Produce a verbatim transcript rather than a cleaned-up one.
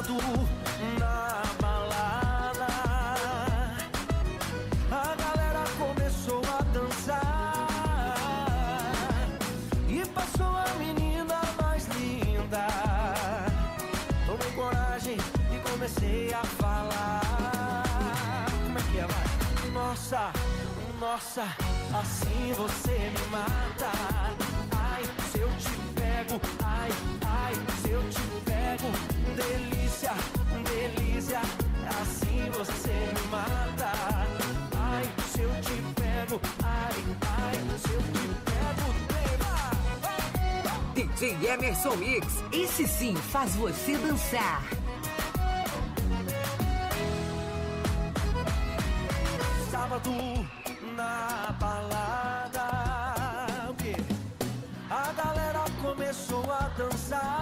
Sábado na balada, a galera começou a dançar e passou a menina mais linda. Tomei coragem e comecei a falar. Como é que é, vai? Nossa, nossa, assim você me mata. Ai, se eu te pego, ai, ai, se eu te pego. Delícia, delícia, assim você me mata. Ai, se eu te pego, ai, ai, se eu te pego. D J Emerson Mix, esse sim faz você dançar. Sábado na balada, o quê? A galera começou a dançar